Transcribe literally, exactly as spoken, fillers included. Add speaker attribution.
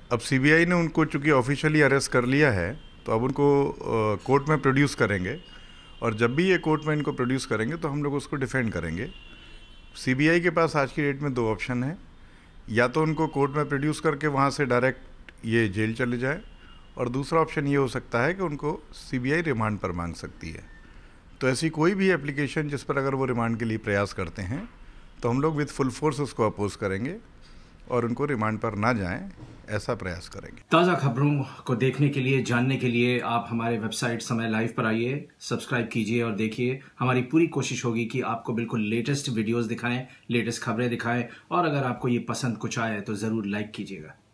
Speaker 1: अब सीबीआई ने उनको चूंकि ऑफिशियली अरेस्ट कर लिया है, तो अब उनको कोर्ट में प्रोड्यूस करेंगे, और जब भी ये कोर्ट में इनको प्रोड्यूस करेंगे तो हम लोग उसको डिफेंड करेंगे। सीबीआई के पास आज की डेट में दो ऑप्शन है, या तो उनको कोर्ट में प्रोड्यूस करके वहाँ से डायरेक्ट ये जेल चले जाए, और दूसरा ऑप्शन ये हो सकता है कि उनको सीबीआई रिमांड पर मांग सकती है। तो ऐसी कोई भी एप्लीकेशन जिस पर अगर वो रिमांड के लिए प्रयास करते हैं तो हम लोग विद फुल फोर्स उसको अपोज करेंगे और उनको रिमांड पर ना जाएं, ऐसा प्रयास करेंगे।
Speaker 2: ताज़ा खबरों को देखने के लिए, जानने के लिए आप हमारे वेबसाइट समय लाइव पर आइए, सब्सक्राइब कीजिए और देखिए। हमारी पूरी कोशिश होगी कि आपको बिल्कुल लेटेस्ट वीडियोस दिखाएं, लेटेस्ट खबरें दिखाएं, और अगर आपको ये पसंद कुछ आए तो ज़रूर लाइक कीजिएगा।